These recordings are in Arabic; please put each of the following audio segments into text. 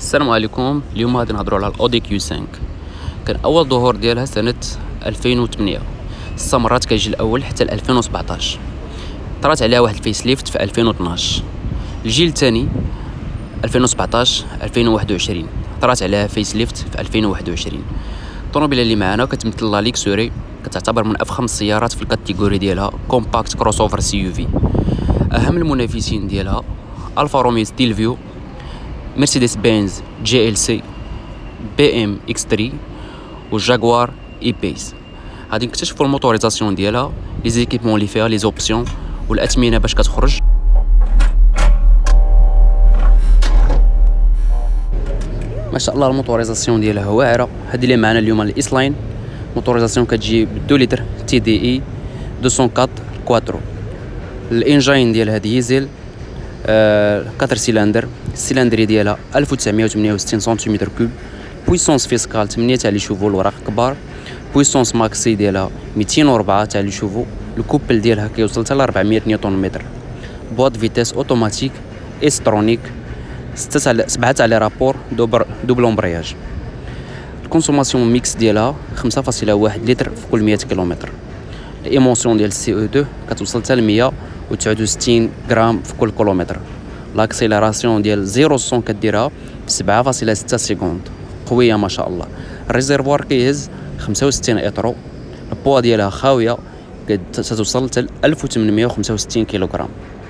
السلام عليكم. اليوم غادي نهضروا على الاودي كيو 5. كان اول ظهور ديالها سنه 2008، استمرت كيجي الاول حتى 2017. طرات عليها واحد الفيس ليفت في 2012. الجيل الثاني 2017 2021 طرات عليها فيس ليفت في 2021. الطوموبيله اللي معنا كتمثل لا ليكسوري، كتعتبر من افخم السيارات في الكاتيجوري ديالها، كومباكت كروس اوفر سي يو في. اهم المنافسين ديالها الفا روميو ستيلفيو، مرسيدس بنز جي ال سي، بي ام اكس 3 والجاكوار اي بيس. غادي نكتشفوا الموتوريزاسيون ديالها، لي زيكيبمون اللي فيها، لي زوبسيون والاثمنه باش كتخرج. ما شاء الله الموتوريزاسيون ديالها واعره. هذه اللي معنا اليوم الاس لاين، موتوريزاسيون كتجي ب 2 لتر تي دي اي 204 كواترو. الانجين ديالها ديزل 4 سيلندر، السيلندري ديالها 1968 سنتيمتر كوب. بويسونس فيسكال 8 تاع لي شوفو، الوراق كبار. بويسونس ماكسي ديالها 204 تاع لي شوفو. الكوبل ديالها كيوصل حتى ل 400 نيوتن متر. بواد فيتيس اوتوماتيك استرونيك، 7 تاع لي رابور دوبل امبرياج. الكونسوماسيون ميكس ديالها 5.1 لتر في كل 100 كيلومتر. الايمونسيون ديال السي او 2 كتوصل حتى ل 169 غرام في كل كيلومتر. لاكسيليراسيون ديال 0 100 كديرها ب 7.6 سكوند، قويه ما شاء الله. الريزيرفوار كيهز 65 اطرو. البوا ديالها خاويه كتوصل حتى 1865 كيلوغرام.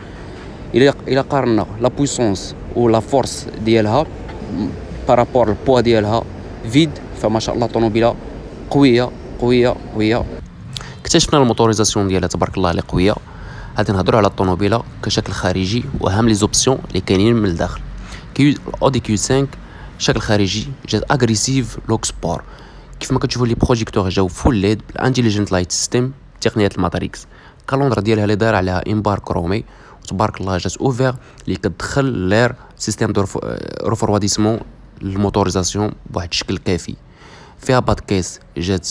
الى قارنا لا بويسونس ولا فورس ديالها بارابور البوا ديالها فيد، فما شاء الله طوموبيله قويه قويه قويه. اكتشفنا الموتوريزاسيون ديالها تبارك الله اللي قويه. غادي نهضروا على الطوموبيله كشكل خارجي واهم لي زوبسيون اللي كاينين من الداخل. اودي كيو 5 شكل خارجي جات اغريسيف لوك سبور. كيف ما كتشوفوا لي بروجيكتور جاو فول ليد بالانتيليجنت لايت سيستم تقنيه الماتريكس. الكالوندر ديالها اللي داير عليها امبار كرومي، وتبارك الله جات اوفير اللي كتدخل لير سيستيم دو ريفرواديسمون للموتوريزاسيون بواحد الشكل كافي. فيها باد كيس جات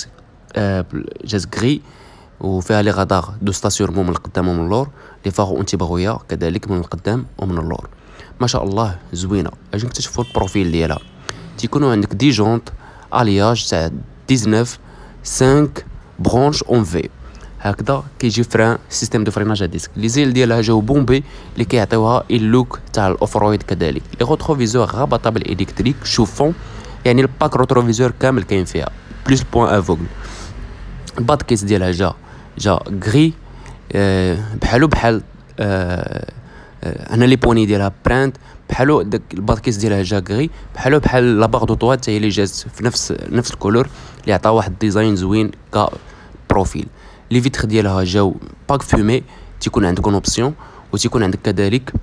غري، وفيها لي غادار دو ستاسيورمون من القدام ومن اللور، لي فارو انتي بغويا كذلك من القدام ومن اللور. ما شاء الله زوينه. اجي نكتشفوا البروفيل ديالها. تيكونوا عندك دي جونت الياج تاع 19 5 برونش اون في، هكذا كيجي فران سيستيم دو فريناج ديسك. لي زيل ديالها جاو بومبي اللي كيعطيوها اللوك تاع الاوفرويد كذلك. لي روتروفيزور رابطابل الكتريك شوفون، يعني الباك روتروفيزور كامل كاين فيها بلوس بوين افوغل. الباد كيس ديالها جا غري بحالو بحال هنا لي بوني ديالها برانت بحالو. داك الباد كيس ديالها جا غري بحالو بحال لا باغ دو طوا حتى هي اللي جات في نفس الكولور اللي عطا واحد ديزاين زوين كبروفيل. لي فيتر ديالها جاو باك فومي، تيكون عندك اون اوبسيون، وتيكون عندك كذلك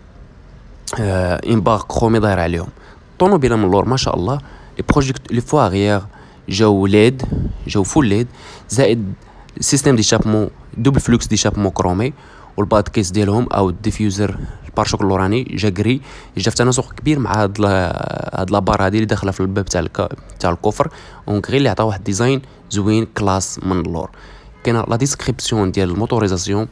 امبار كرومي داير عليهم. طوموبيله من اللور ما شاء الله. لي بروجيكت لي فوا غيير جاو ليد، جاو فول ليد، زائد سيستيم ديشابمون دوبل فلوكس ديشابمون كرومي. والباد كيس ديالهم او الديفيوزر البارشوك اللوراني جا غري، جا في تناسق كبير مع هاد لابار هادي اللي داخله في الباب تاع الكفر، اون غري اللي عطا واحد ديزاين زوين كلاس من اللور. كاينه لا ديسكريبسيون ديال الموتوريزاسيون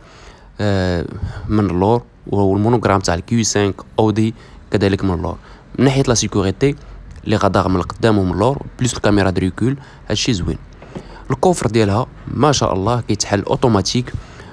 من اللور، والمونوغرام تاع الكيو 5 اودي كذلك من اللور. من ناحيه لا سيكوريتي اللي غادار من القدام ومن اللور بليس الكاميرا دريكول، هادشي زوين. الكوفر ديالها ما شاء الله كيتحل اوتوماتيك،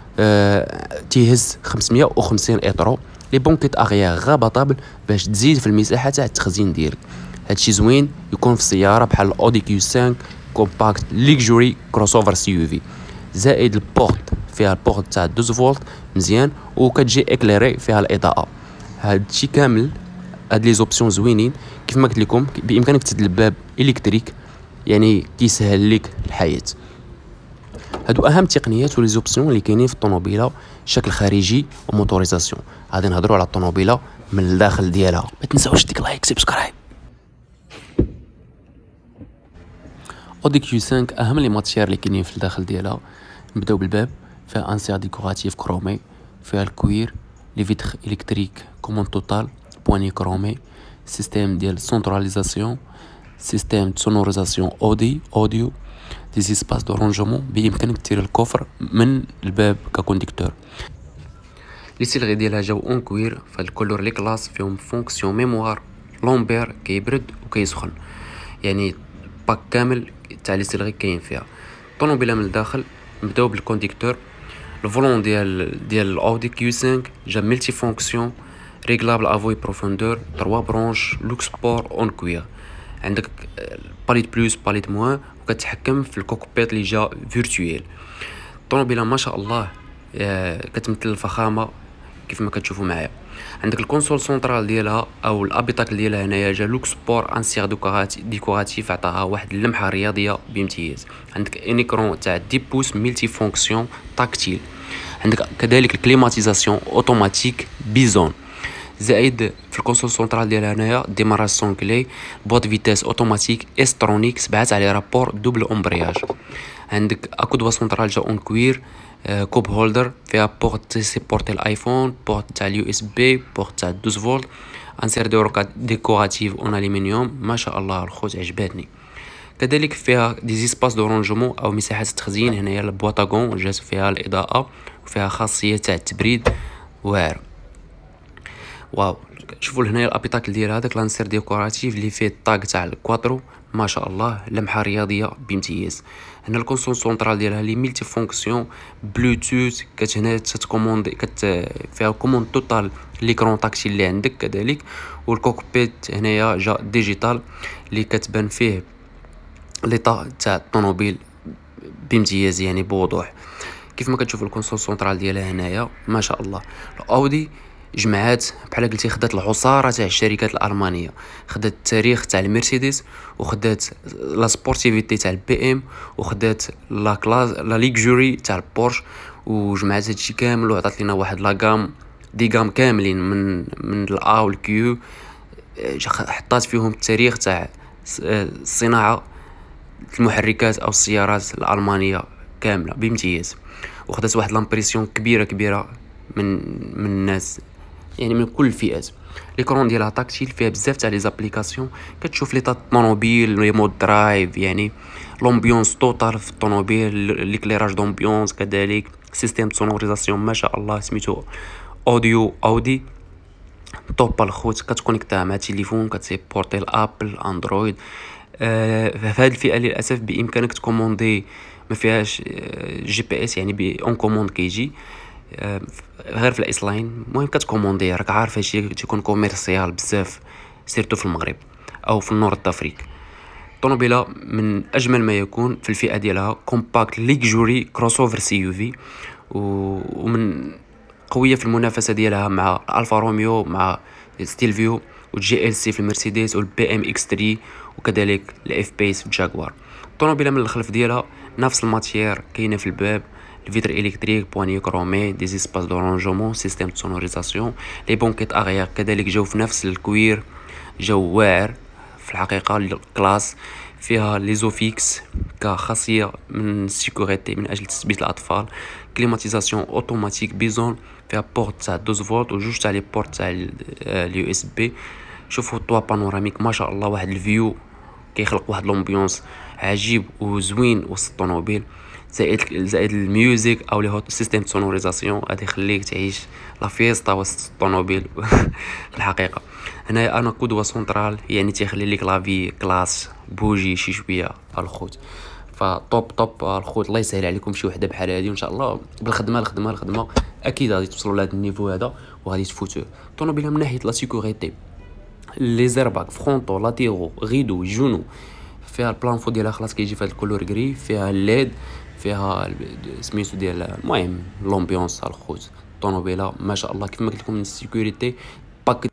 تيهز 550 اطرو. لي بونكيت اغيير غابطابل باش تزيد في المساحه تاع التخزين ديالك. هادشي زوين يكون في السياره بحال الاودي كيو 5 كومباكت ليكجوري كروس اوفر سي يو في. زائد البورت فيها البورت تاع 12 فولت مزيان، وكتجي اكليري فيها الاضاءه. هادشي كامل هاد لي زوبسيون زوينين. كيف ما قلت لكم بامكانك تسد الباب الكتريك، يعني كيسهل لك الحياه. هادو اهم تقنيات ولي زوبسيون اللي كاينين في الطوموبيله شكل خارجي وموتوريزاسيون. غادي نهضروا على الطوموبيله من الداخل ديالها. ما تنساوش ديك لايك سبسكرايب. اودي كيو 5 اهم لي ماتيير اللي كاينين في الداخل ديالها. نبداو بالباب، فيها انسير ديكوراتيف كرومي، فيها الكوير، لي فيتر الكتريك كومون توتال، بواني كرومي، سيستيم ديال سونتراليزاسيون، سيستيم سونوريزاسيون اوديو، دي سباس دو رونجمون. بامكانك دير الكوفر من الباب ككونديكتور. لي سيلغي ديالها جاو اون كوير، فالكولور لي كلاس فيهم فونكسيون ميموار لومبير كيبرد وكيسخن، يعني باك كامل تاع لي سيلغي كاين فيها. الطوموبيله من الداخل نبداو بالكونديكتور. الفولون ديال الاودي كيو 5 جا ملتي فونكسيون، ريغلابل افوي بروفوندور، 3 برونش، لوك سبور اون كوير. عندك باليت بلوس باليت موان، وكتحكم في الكوكبيت اللي جا فيرتويال. الطوموبيله ما شاء الله كتمثل الفخامه كيف ما كتشوفوا معايا. عندك الكونسول سونترال ديالها او الابيتاكل ديالها هنايا جا لوك سبور انسيغ ديكوراتيف، عطاها واحد اللمحه رياضيه بامتياز. عندك ان ايكرون تاع 10 بوس ملتي فونكسيون تاكتيل. عندك كذلك الكليماتيزاسيون اوتوماتيك بيزون، زائد في الكونسول سونترال ديالها هنايا ديماراج سون كلي، بوط فيتاس اوتوماتيك استرونيك 7 على رابور دوبل امبرياج. عندك اكودوا سونترال جا اون كوير، كوب هولدر فيها بورت سيبورتي الايفون، بورت تاع اليو اس بي، بورت تاع 12 فولت، انسير ديكوراتيف اون الومنيوم. ما شاء الله الخوت عجباتني. كذلك فيها دي زيسباس دو رونجمون او مساحات التخزين. هنايا البواطاغون جات فيها الاضاءه وفيها خاصيه تاع التبريد واعر. واو، شوفوا هنايا الابيتاكل ديال هذاك لانسير ديكوراتيف اللي فيه الطاق تاع الكواترو، ما شاء الله لمحه رياضيه بامتياز. هنا الكونسول سونترال ديالها لي ملتي فونكسيون بلوتوث، هنا تتكوموندي فيها كوموند توتال ليكرون تاكتيل اللي عندك كذلك. والكوكبيت هنايا جا ديجيتال اللي كتبان فيه ليطا تاع الطوموبيل بامتياز، يعني بوضوح. كيف ما كتشوفوا الكونسول سونترال ديالها هنايا ما شاء الله. الاودي جمعات بحال قلتي، خدات العصاره تاع الشركات الالمانيه، خدات التاريخ تاع المرسيدس، وخدات لا سبورتيفيتي تاع البي ام، وخدات لا كلاس لا ليكجوري تاع البورش، وجمعات هادشي كامل وعطات لنا واحد لا غام دي غام كاملين من الا والكيو، حطات فيهم التاريخ تاع الصناعه المحركات او السيارات الالمانيه كامله بامتياز. وخدات واحد لامبريسيون كبيره من الناس، يعني من كل الفئات. ليكرون ديالها تاكتيل، فيها بزاف تاع لي زابليكاسيون، كتشوف لي الطوموبيل، لي مود درايف، يعني لومبيونس توتال في الطوموبيل، ليكليراج دومبيونس، كذلك سيستيم سونوريزاسيون ما شاء الله سميتو اوديو اودي طوب الخوت. كتكونيكتها مع التليفون، كتسيبورتي الابل اندرويد. في هذه الفئه للاسف بامكانك تكوموندي، ما فيهاش جي بي اس، يعني اون كوموند كيجي غير في الاس لاين. المهم كتكوموندي، راك عارف هادشي تيكون كوميرسيال بزاف سيرتو في المغرب او في النورد افريقيا. الطوموبيله من اجمل ما يكون في الفئه ديالها، كومباكت ليكجوري كروس اوفر سي يو في، ومن قويه في المنافسه ديالها مع الفا روميو، مع ستيلفيو، والجي ال سي في المرسيدس، والبي ام اكس 3، وكذلك الاف بيس في الجاكوار. الطوموبيله من الخلف ديالها نفس الماتيير كاينه في الباب، الفيتر الكتريك، بواني كرومي، دي زيسباس دو رونجمون، سيستيم دو سونوريزاسيون. لي بونكيت اغيير كذلك جاو في نفس الكوير، جاو واعر في الحقيقه. الكلاس فيها ليزوفيكس كخاصيه من السيكوريتي من اجل تثبيت الاطفال. كليماتيزاسيون اوتوماتيك بيزون، فيها بورت تاع 12 فولت وجوج تاع لي بورت تاع اليو اس بي. شوفوا الطوا بانوراميك ما شاء الله، واحد الفيو كيخلق واحد لومبيونس عجيب وزوين وسط الطوموبيل. زائد الميوزيك او لي هوت سيستيم سونوريزاسيون، غادي يخليك تعيش لا فيستا وسط الطوموبيل في الحقيقه. هنا انا قدوه سونترال، يعني تيخلي لك لافي كلاس بوجي شي شويه الخوت. فطوب الخوت، الله يسهل عليكم شي وحده بحال هذه، وان شاء الله بالخدمه اكيد غادي توصلوا لهذا النيفو هذا وغادي تفوتوه. الطوموبيله من ناحيه لا سيكوريتي، لي زيرباك فرونطو لاتيرو غيدو جونو، فيها البلانفو ديالها خلاص كيجي في هذا الكولور غري، فيها الليد، فيها سميتو ديال المهم لومبيونس الخوت. الطوموبيله ما شاء الله كيف ما قلت لكم من السيكوريتي باك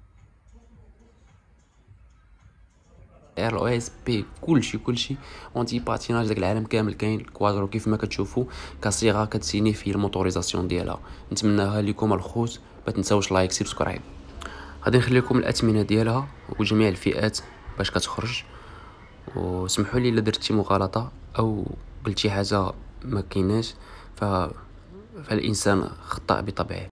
ار او اس بي، كلشي اونتي باتيناج، داك العالم كامل كاين. الكوادرو كيف ما كتشوفوا كصيغه كتسيني فيه الموتوريزاسيون ديالها. نتمناها لكم الخوت، ما تنساوش لايك سبسكرايب. غادي نخلي لكم الاثمنه ديالها وجميع الفئات باش كتخرج. وسمحوا لي الا درت شي مغالطه او قلت شي حاجه ما كايناش، فالانسان خطاء بطبعه.